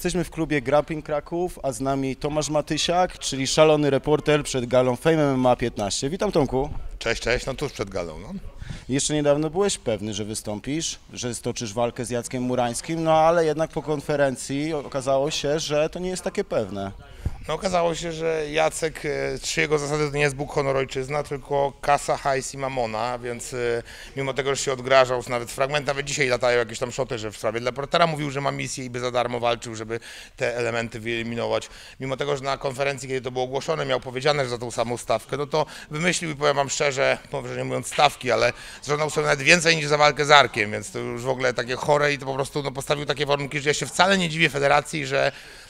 Jesteśmy w klubie Grappling Kraków, a z nami Tomasz Matysiak, czyli szalony reporter przed galą Fame MMA 15. Witam, Tomku. Cześć, cześć, no tuż przed galą, no. Jeszcze niedawno byłeś pewny, że wystąpisz, że stoczysz walkę z Jackiem Murańskim, no ale jednak po konferencji okazało się, że to nie jest takie pewne. No okazało się, że Jacek, trzy jego zasady to nie jest Bóg, honor, ojczyzna, tylko kasa, hajs i mamona, więc mimo tego, że się odgrażał, nawet fragment, nawet dzisiaj latają jakieś tam szoty, że w sprawie dla reportera mówił, że ma misję i by za darmo walczył, żeby te elementy wyeliminować. Mimo tego, że na konferencji, kiedy to było ogłoszone, miał powiedziane, że za tą samą stawkę, no to wymyślił i powiem wam szczerze, może nie mówiąc stawki, ale zżądał sobie nawet więcej niż za walkę z Arkiem, więc to już w ogóle takie chore i to po prostu no, postawił takie warunki, że ja się wcale nie dziwię federacji, że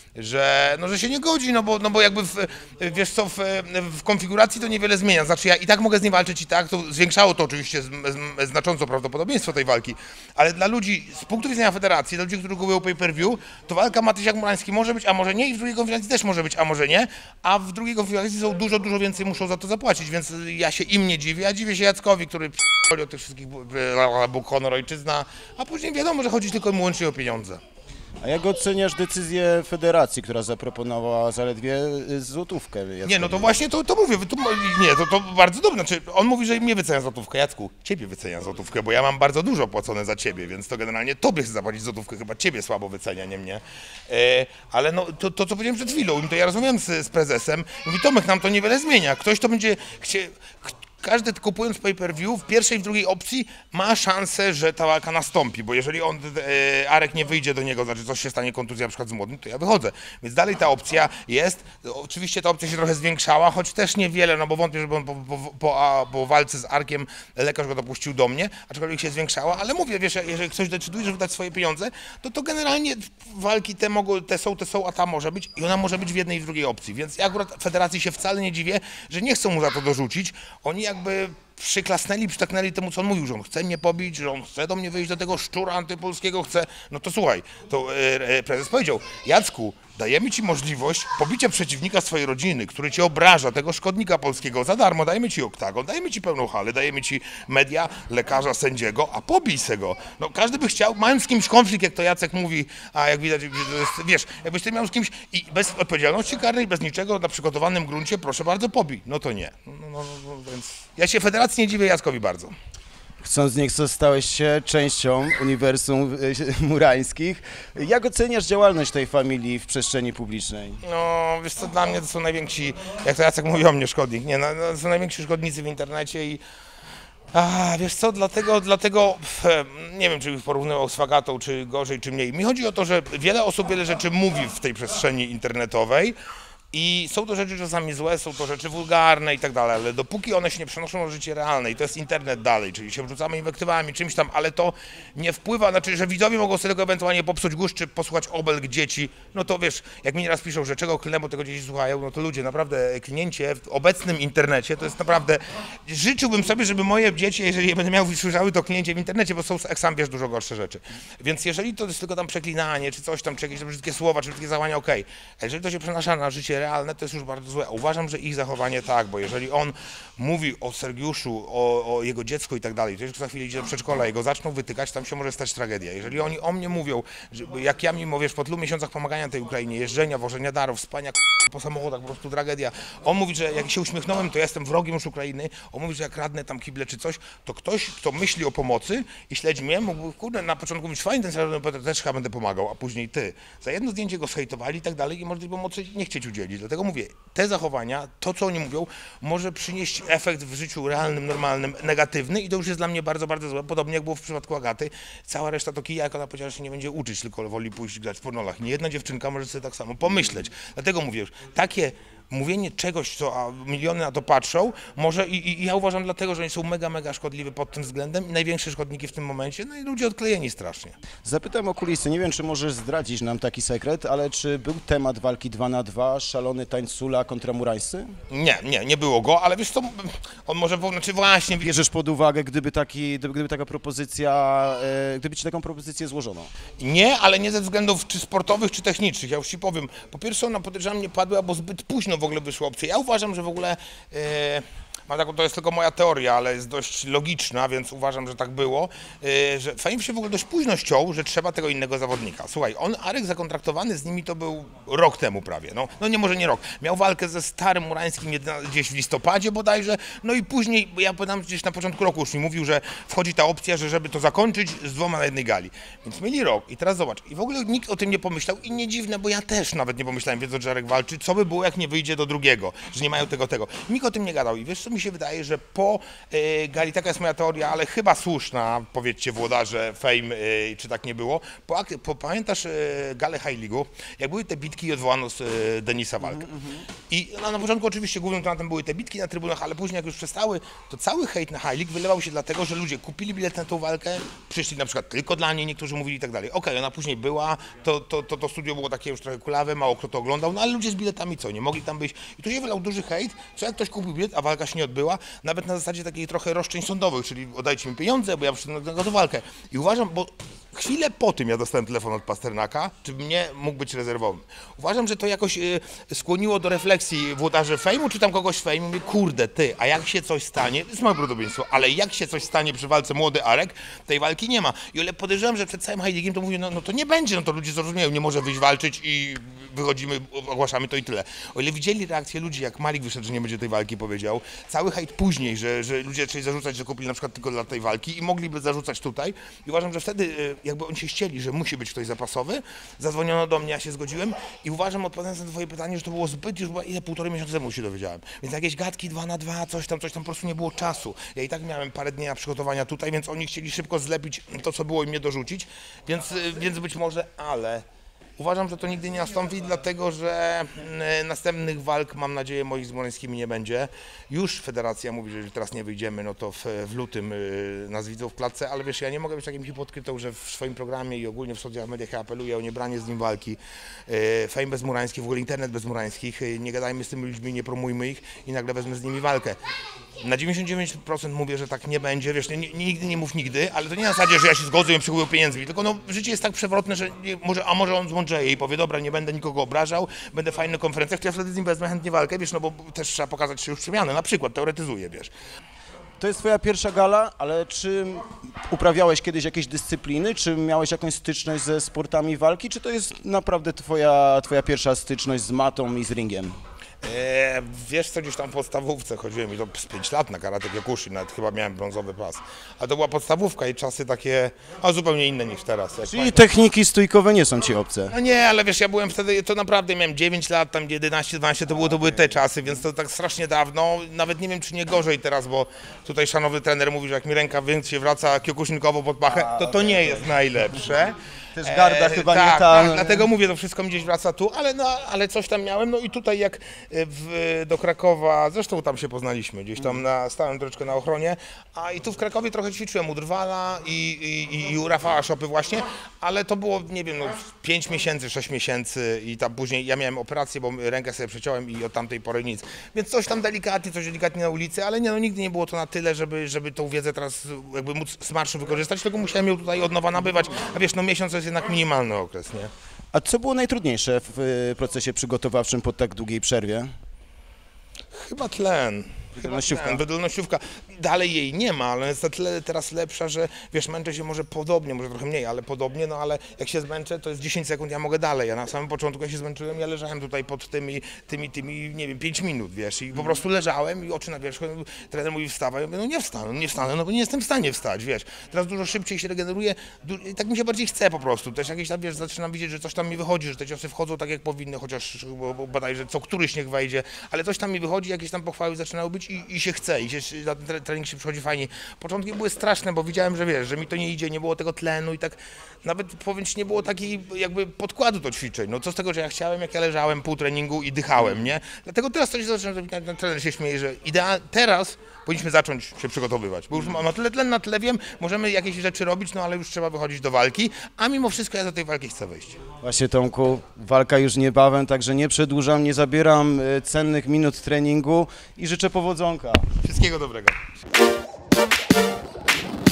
się nie godzi, no bo jakby wiesz co, w konfiguracji to niewiele zmienia, znaczy ja i tak mogę z nim walczyć i tak, to zwiększało to oczywiście znacząco prawdopodobieństwo tej walki, ale dla ludzi, z punktu widzenia federacji, dla ludzi, którzy kupują pay-per-view, to walka Matysiak-Murański może być, a może nie i w drugiej konfiguracji też może być, a może nie, a w drugiej konfiguracji są dużo więcej muszą za to zapłacić, więc ja się im nie dziwię, ja dziwię się Jackowi, który o tych wszystkich Bóg, honor, ojczyzna, a później wiadomo, że chodzi tylko i wyłącznie o pieniądze. A jak oceniasz decyzję federacji, która zaproponowała zaledwie złotówkę? Jackowi? Nie, no to właśnie to mówię, to bardzo dobrze, znaczy on mówi, że mnie wycenia złotówkę, Jacku, ciebie wycenia złotówkę, bo ja mam bardzo dużo płacone za ciebie, więc to generalnie tobie chcę zapłacić złotówkę, chyba ciebie słabo wycenia, nie mnie. Ale no to co powiedziałem przed chwilą, to ja rozmawiałem z prezesem, mówi Tomek, nam to niewiele zmienia, ktoś to będzie każdy kupując pay-per-view w pierwszej i w drugiej opcji ma szansę, że ta walka nastąpi, bo jeżeli Arek nie wyjdzie do niego, znaczy coś się stanie, kontuzja na przykład z młodym, to ja wychodzę. Więc dalej ta opcja jest. Oczywiście ta opcja się trochę zwiększała, choć też niewiele, no bo wątpię, żeby on po walce z Arkiem lekarz go dopuścił do mnie, aczkolwiek się zwiększała, ale mówię, wiesz, jeżeli ktoś decyduje, żeby dać swoje pieniądze, to generalnie walki te są, a ta może być i ona może być w jednej i w drugiej opcji. Więc ja akurat federacji się wcale nie dziwię, że nie chcą mu za to dorzucić. Oni jakby przytaknęli temu, co on mówił, że on chce mnie pobić, że on chce do mnie wyjść, do tego szczura antypolskiego chce. No to słuchaj, to prezes powiedział, Jacku, dajemy ci możliwość pobicia przeciwnika swojej rodziny, który cię obraża, tego szkodnika polskiego, za darmo, dajemy ci oktagon, dajemy ci pełną halę, dajemy ci media, lekarza, sędziego, a pobij se go. No każdy by chciał, mając z kimś konflikt, jak to Jacek mówi, a jak widać, to jest, wiesz, jakbyś ty miał z kimś i bez odpowiedzialności karnej, bez niczego, na przygotowanym gruncie, proszę bardzo, pobij. No to nie. No, więc ja się federacji nie dziwię, Jackowi bardzo. Chcąc nie chcąc, stałeś się częścią uniwersum Murańskich. Jak oceniasz działalność tej familii w przestrzeni publicznej? No, wiesz co, dla mnie to są najwięksi, jak to Jacek mówi o mnie, szkodnik, nie, no, to są najwięksi szkodnicy w internecie i wiesz co, dlatego nie wiem, czy ich porównywał z Fagatą, czy gorzej, czy mniej. Mi chodzi o to, że wiele osób wiele rzeczy mówi w tej przestrzeni internetowej, i są to rzeczy czasami złe, są to rzeczy wulgarne i tak dalej, ale dopóki one się nie przenoszą na życie realne i to jest internet dalej, czyli się wrzucamy inwektywami, czymś tam, ale to nie wpływa, znaczy, że widzowie mogą sobie tego ewentualnie popsuć gust, czy posłuchać obelg dzieci, no to wiesz, jak mi nieraz piszą, że czego klnę, bo tego dzieci słuchają, no to ludzie, naprawdę klnięcie w obecnym internecie to jest naprawdę, życzyłbym sobie, żeby moje dzieci, jeżeli je będę miał, słyszały to klnięcie w internecie, bo są, jak sam wiesz, dużo gorsze rzeczy. Więc jeżeli to jest tylko tam przeklinanie, czy coś tam, czy jakieś brzydkie słowa, czy brzydkie zachowania, okej. A jeżeli to się przenasza na życie realne, to jest już bardzo złe. Uważam, że ich zachowanie tak, bo jeżeli on mówi o Sergiuszu, o jego dziecku i tak dalej, to już za chwilę idzie do przedszkola i go zaczną wytykać, tam się może stać tragedia. Jeżeli oni o mnie mówią, że jak ja mimo, wiesz, po tylu miesiącach pomagania tej Ukrainie, jeżdżenia, wożenia darów, spania po samochodach, po prostu tragedia. On mówi, że jak się uśmiechnąłem, to ja jestem wrogiem już Ukrainy. On mówi, że jak kradnę tam kible czy coś, to ktoś, kto myśli o pomocy i śledzi mnie, mógłby, kurde, na początku mówić, fajnie, ten też chyba będę pomagał, a później ty. Za jedno zdjęcie go zhejtowali i tak dalej i może tej pomocy nie chcieć udzielić. Dlatego mówię, te zachowania, to co oni mówią, może przynieść efekt w życiu realnym, normalnym, negatywny i to już jest dla mnie bardzo złe. Podobnie jak było w przypadku Agaty. Cała reszta to kija, jak ona powiedziała, że się nie będzie uczyć, tylko woli pójść grać w pornolach. Nie jedna dziewczynka może sobie tak samo pomyśleć. Dlatego mówię, takie mówienie czegoś, co miliony na to patrzą, może i ja uważam dlatego, że oni są mega szkodliwi pod tym względem i największe szkodniki w tym momencie, no i ludzie odklejeni strasznie. Zapytam o kulisy, nie wiem, czy możesz zdradzić nam taki sekret, ale czy był temat walki 2 na 2, szalony Tańcula kontra Murańscy? Nie było go, ale wiesz co, on może, znaczy właśnie... Bierzesz pod uwagę, gdyby taka propozycja, gdyby ci taką propozycję złożono? Nie, ale nie ze względów czy sportowych, czy technicznych, ja już ci powiem. Po pierwsze ona podejrzewam nie padła, bo zbyt późno w ogóle wyszła opcja. Ja uważam, że w ogóle To jest tylko moja teoria, ale jest dość logiczna, więc uważam, że tak było, że Fame się w ogóle dość późno ściął, że trzeba tego innego zawodnika. Słuchaj, Arek zakontraktowany z nimi to był rok temu prawie, no nie, może nie rok. Miał walkę ze Starym Murańskim gdzieś w listopadzie bodajże, no i później, ja pamiętam gdzieś na początku roku już mi mówił, że wchodzi ta opcja, że żeby to zakończyć z 2 na jednej gali. Więc mieli rok i teraz zobacz, i w ogóle nikt o tym nie pomyślał i nie dziwne, bo ja też nawet nie pomyślałem, wiedząc, że Arek walczy, co by było, jak nie wyjdzie do drugiego, że nie mają tego. Nikt o tym nie gadał i wiesz, co mi się wydaje, że po gali, taka jest moja teoria, ale chyba słuszna, powiedzcie włodarze Fame, czy tak nie było, pamiętasz galę High League'u, jak były te bitki i odwołano z Denisa walkę. I na początku oczywiście głównym tematem były te bitki na trybunach, ale później jak już przestały, to cały hejt na High League wylewał się dlatego, że ludzie kupili bilet na tą walkę, przyszli na przykład tylko dla niej, niektórzy mówili i tak dalej. Okej, ona później była, to studio było takie już trochę kulawe, mało kto to oglądał, no ale ludzie z biletami co, nie mogli tam być. I tu się wylał duży hejt, że jak ktoś kupił bilet, a walka się nie odbyła, nawet na zasadzie takiej trochę roszczeń sądowych, czyli oddajcie mi pieniądze, bo ja przyszedłem na tę walkę. I uważam, bo chwilę po tym ja dostałem telefon od Pasternaka, czy mnie mógł być rezerwowym. Uważam, że to jakoś skłoniło do refleksji włodarzy Fejmu, czy tam kogoś z Fejmu. Mówię, kurde, ty, a jak się coś stanie, to jest moje prawdopodobieństwo, ale jak się coś stanie przy walce młody Arek, tej walki nie ma. I ale podejrzewam, że przed całym High League'iem to mówię, no to nie będzie, no to ludzie zrozumieją, nie może wyjść walczyć i wychodzimy, ogłaszamy to i tyle. O ile widzieli reakcję ludzi, jak Malik wyszedł, że nie będzie tej walki, powiedział, cały hejt później, że ludzie zaczęli zarzucać, że kupili na przykład tylko dla tej walki i mogliby zarzucać tutaj. I uważam, że wtedy jakby oni się ścieli, że musi być ktoś zapasowy, zadzwoniono do mnie, ja się zgodziłem i uważam, odpowiadając na twoje pytanie, że to było zbyt już chyba półtorej miesiąca temu się dowiedziałem. Więc jakieś gadki 2 na 2, coś tam po prostu nie było czasu. Ja i tak miałem parę dni na przygotowania tutaj, więc oni chcieli szybko zlepić to, co było i mnie dorzucić, więc być może, ale uważam, że to nigdy nie nastąpi, dlatego że następnych walk, mam nadzieję, moich z Murańskimi nie będzie. Już federacja mówi, że jeżeli teraz nie wyjdziemy, no to w lutym nas widzą w klatce, ale wiesz, ja nie mogę być takim hipokrytą, że w swoim programie i ogólnie w social mediach ja apeluję o niebranie z nim walki. Fame bez Murańskich, w ogóle internet bez Murańskich, nie gadajmy z tymi ludźmi, nie promujmy ich i nagle wezmę z nimi walkę. Na 99% mówię, że tak nie będzie, wiesz, nigdy nie mów nigdy, ale to nie na zasadzie, że ja się zgodzę i przyjmuję pieniędzmi, tylko no, życie jest tak przewrotne, że może on zmądrzeje i powie, dobra, nie będę nikogo obrażał, będę fajny na konferencjach, to ja wtedy z nim wezmę chętnie walkę, wiesz, no bo też trzeba pokazać się już przemianę, na przykład, teoretyzuję, wiesz. To jest twoja pierwsza gala, ale czy uprawiałeś kiedyś jakieś dyscypliny, czy miałeś jakąś styczność ze sportami walki, czy to jest naprawdę twoja pierwsza styczność z matą i z ringiem? Wiesz co, gdzieś tam w podstawówce chodziłem i to z 5 lat na karate Kyokushin, nawet chyba miałem brązowy pas. A to była podstawówka i czasy takie, zupełnie inne niż teraz. Czyli techniki stójkowe nie są ci obce? No nie, ale wiesz, ja byłem wtedy, to naprawdę miałem 9 lat, tam 11, 12, to były te czasy, więc to tak strasznie dawno. Nawet nie wiem, czy nie gorzej teraz, bo tutaj szanowny trener mówi, że jak mi ręka się wraca kiokusznikowo pod pachę, to nie jest najlepsze. Też garda chyba tak, nie ta... Tak, dlatego mówię, to wszystko mi gdzieś wraca tu, ale coś tam miałem, no i tutaj jak do Krakowa, zresztą tam się poznaliśmy, gdzieś tam stałem troszeczkę na ochronie, i tu w Krakowie trochę ćwiczyłem u Drwala i u Rafała Szopy właśnie, ale to było, nie wiem, 5 miesięcy, 6 miesięcy i tam później ja miałem operację, bo rękę sobie przeciąłem i od tamtej pory nic. Więc coś tam delikatnie, coś delikatnie na ulicy, ale nie, no nigdy nie było to na tyle, żeby tą wiedzę teraz jakby móc smacznie wykorzystać, tylko musiałem ją tutaj od nowa nabywać, a wiesz, no miesiąc to jest jednak minimalny okres, nie? A co było najtrudniejsze w procesie przygotowawczym po tak długiej przerwie? Chyba tlen. Wydolnościówka. Dalej jej nie ma, ale jest na tyle teraz lepsza, że wiesz, męczę się może podobnie, może trochę mniej, ale podobnie, no ale jak się zmęczę, to jest 10 sekund, ja mogę dalej. Ja na samym początku, jak się zmęczyłem, ja leżałem tutaj pod tymi, nie wiem, 5 minut, wiesz, i po prostu leżałem i oczy na wierzchu, trener mówi wstawaj, ja mówię, no nie wstanę, no bo nie jestem w stanie wstać, wiesz. Teraz dużo szybciej się regeneruje, tak mi się bardziej chce po prostu. Też jakieś tam, wiesz, zaczynam widzieć, że coś tam mi wychodzi, że te ciosy wchodzą tak jak powinny, chociaż bodajże co któryś niech wejdzie, ale coś tam mi wychodzi, jakieś tam pochwały zaczynają być i się chce, na ten trening się przychodzi fajnie. Początki były straszne, bo widziałem, że wiesz, że mi to nie idzie, nie było tego tlenu i tak nawet powiem ci, nie było takiej jakby podkładu do ćwiczeń. No co z tego, że ja chciałem, jak ja leżałem pół treningu i dychałem, nie? Dlatego teraz coś zaczynam robić, ten trener się śmieje, że teraz powinniśmy zacząć się przygotowywać, bo już ma tyle tlen, na tyle wiem, możemy jakieś rzeczy robić, no ale już trzeba wychodzić do walki, a mimo wszystko ja do tej walki chcę wejść. Właśnie Tomku, walka już niebawem, także nie przedłużam, nie zabieram cennych minut treningu i życzę powodzonka. Wszystkiego dobrego.